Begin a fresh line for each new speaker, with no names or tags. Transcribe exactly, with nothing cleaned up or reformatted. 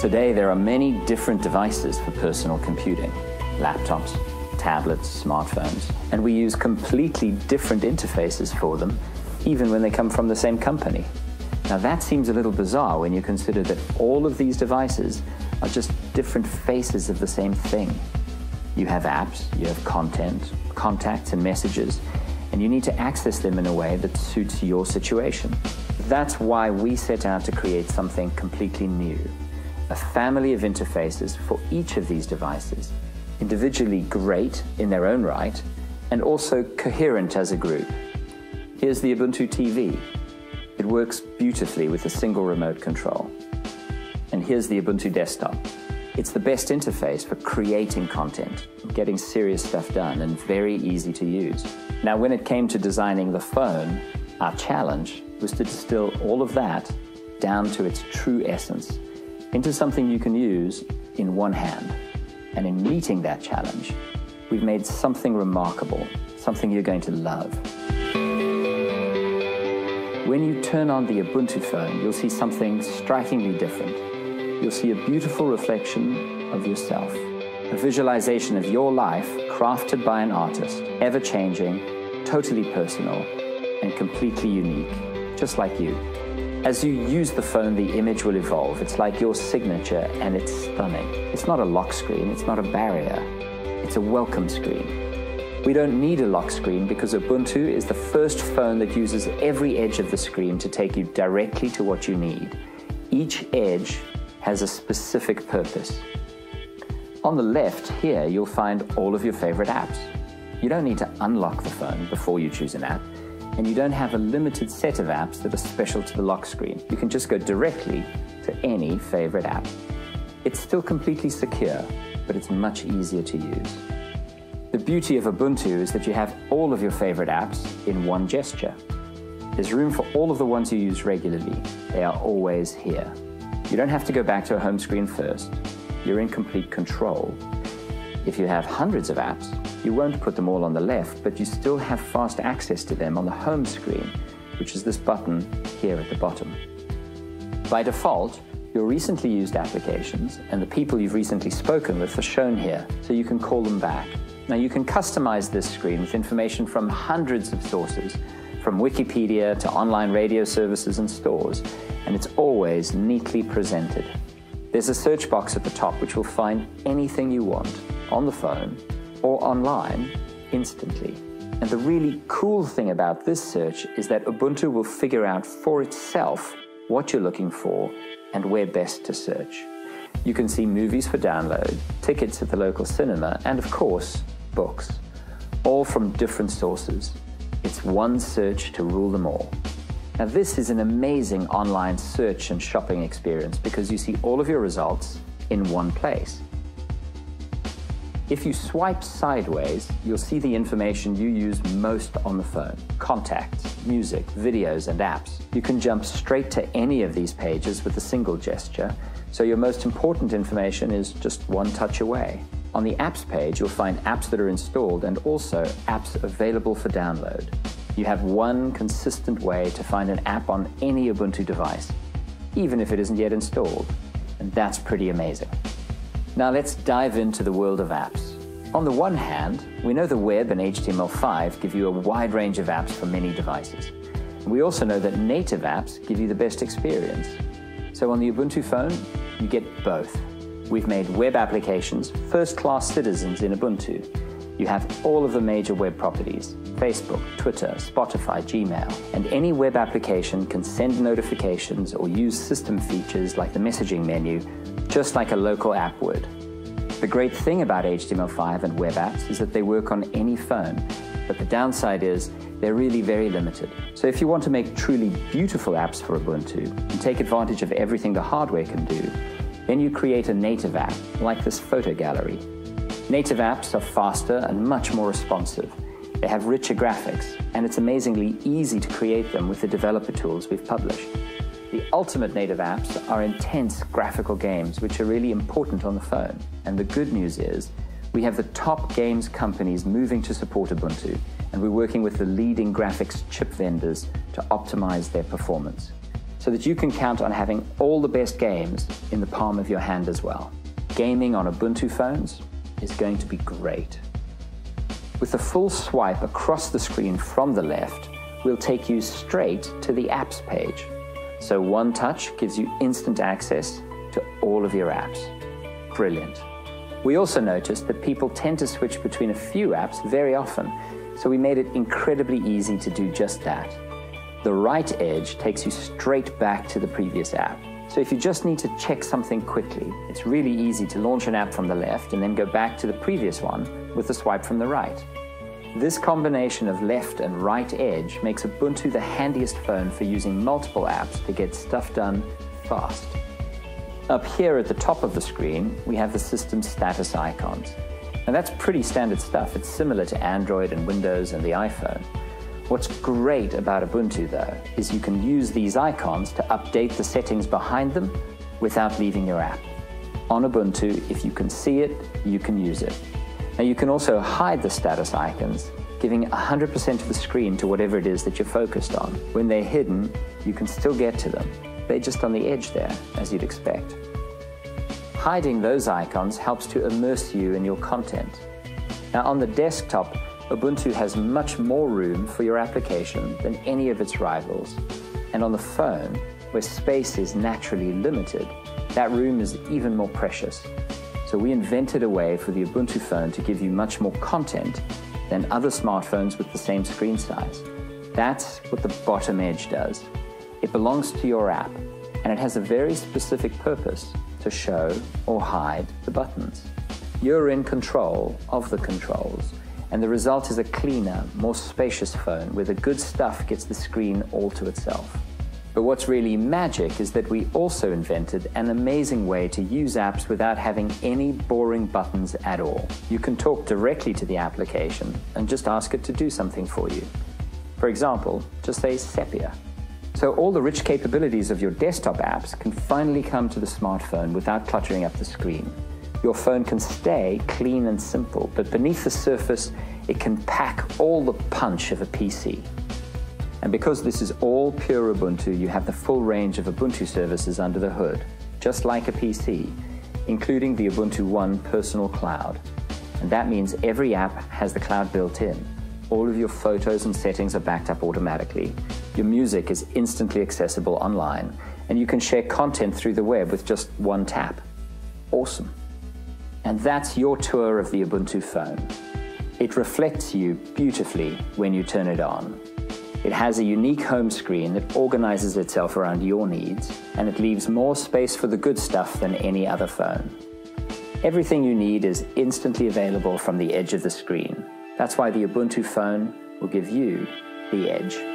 Today, there are many different devices for personal computing: laptops, tablets, smartphones, and we use completely different interfaces for them, even when they come from the same company. Now that seems a little bizarre when you consider that all of these devices are just different faces of the same thing. You have apps, you have content, contacts and messages, and you need to access them in a way that suits your situation. That's why we set out to create something completely new, a family of interfaces for each of these devices, individually great in their own right, and also coherent as a group. Here's the Ubuntu T V. It works beautifully with a single remote control. And here's the Ubuntu Desktop. It's the best interface for creating content, getting serious stuff done, and very easy to use. Now, when it came to designing the phone, our challenge was to distill all of that down to its true essence, into something you can use in one hand. And in meeting that challenge, we've made something remarkable, something you're going to love. When you turn on the Ubuntu phone, you'll see something strikingly different. You'll see a beautiful reflection of yourself, a visualization of your life crafted by an artist, ever-changing, totally personal, and completely unique, just like you. As you use the phone, the image will evolve. It's like your signature, and it's stunning. It's not a lock screen, it's not a barrier. It's a welcome screen. We don't need a lock screen because Ubuntu is the first phone that uses every edge of the screen to take you directly to what you need. Each edge has a specific purpose. On the left here, you'll find all of your favorite apps. You don't need to unlock the phone before you choose an app, and you don't have a limited set of apps that are special to the lock screen. You can just go directly to any favorite app. It's still completely secure, but it's much easier to use. The beauty of Ubuntu is that you have all of your favorite apps in one gesture. There's room for all of the ones you use regularly. They are always here. You don't have to go back to a home screen first. You're in complete control. If you have hundreds of apps, you won't put them all on the left, but you still have fast access to them on the home screen, which is this button here at the bottom. By default, your recently used applications and the people you've recently spoken with are shown here, so you can call them back. Now you can customize this screen with information from hundreds of sources, from Wikipedia to online radio services and stores, and it's always neatly presented. There's a search box at the top which will find anything you want on the phone or online instantly. And the really cool thing about this search is that Ubuntu will figure out for itself what you're looking for and where best to search. You can see movies for download, tickets at the local cinema, and of course, books, all from different sources. It's one search to rule them all. Now this is an amazing online search and shopping experience because you see all of your results in one place. If you swipe sideways, you'll see the information you use most on the phone: contacts, music, videos, and apps. You can jump straight to any of these pages with a single gesture, so your most important information is just one touch away. On the apps page, you'll find apps that are installed and also apps available for download. You have one consistent way to find an app on any Ubuntu device, even if it isn't yet installed, and that's pretty amazing. Now let's dive into the world of apps. On the one hand, we know the web and H T M L five give you a wide range of apps for many devices. We also know that native apps give you the best experience. So on the Ubuntu phone, you get both. We've made web applications first-class citizens in Ubuntu. You have all of the major web properties: Facebook, Twitter, Spotify, Gmail, and any web application can send notifications or use system features like the messaging menu, just like a local app would. The great thing about H T M L five and web apps is that they work on any phone, but the downside is they're really very limited. So if you want to make truly beautiful apps for Ubuntu and take advantage of everything the hardware can do, then you create a native app, like this photo gallery. Native apps are faster and much more responsive. They have richer graphics, and it's amazingly easy to create them with the developer tools we've published. The ultimate native apps are intense graphical games, which are really important on the phone. And the good news is, we have the top games companies moving to support Ubuntu, and we're working with the leading graphics chip vendors to optimize their performance. so that you can count on having all the best games in the palm of your hand as well. Gaming on Ubuntu phones is going to be great. With a full swipe across the screen from the left, we'll take you straight to the apps page. So one touch gives you instant access to all of your apps. Brilliant. We also noticed that people tend to switch between a few apps very often, so we made it incredibly easy to do just that. The right edge takes you straight back to the previous app. So if you just need to check something quickly, it's really easy to launch an app from the left and then go back to the previous one with the swipe from the right. This combination of left and right edge makes Ubuntu the handiest phone for using multiple apps to get stuff done fast. Up here at the top of the screen, we have the system status icons. Now that's pretty standard stuff. It's similar to Android and Windows and the iPhone. What's great about Ubuntu, though, is you can use these icons to update the settings behind them without leaving your app. On Ubuntu, if you can see it, you can use it. Now you can also hide the status icons, giving one hundred percent of the screen to whatever it is that you're focused on. When they're hidden, you can still get to them. They're just on the edge there, as you'd expect. Hiding those icons helps to immerse you in your content. Now on the desktop, Ubuntu has much more room for your application than any of its rivals. And on the phone, where space is naturally limited, that room is even more precious. So we invented a way for the Ubuntu phone to give you much more content than other smartphones with the same screen size. That's what the bottom edge does. It belongs to your app, and it has a very specific purpose to show or hide the buttons. You're in control of the controls, and the result is a cleaner, more spacious phone where the good stuff gets the screen all to itself. But what's really magic is that we also invented an amazing way to use apps without having any boring buttons at all. You can talk directly to the application and just ask it to do something for you. For example, just say sepia. So all the rich capabilities of your desktop apps can finally come to the smartphone without cluttering up the screen. Your phone can stay clean and simple, but beneath the surface, it can pack all the punch of a P C. And because this is all pure Ubuntu, you have the full range of Ubuntu services under the hood, just like a P C, including the Ubuntu One personal cloud. And that means every app has the cloud built in. All of your photos and settings are backed up automatically. Your music is instantly accessible online, and you can share content through the web with just one tap. Awesome. And that's your tour of the Ubuntu phone. It reflects you beautifully when you turn it on. It has a unique home screen that organizes itself around your needs, and it leaves more space for the good stuff than any other phone. Everything you need is instantly available from the edge of the screen. That's why the Ubuntu phone will give you the edge.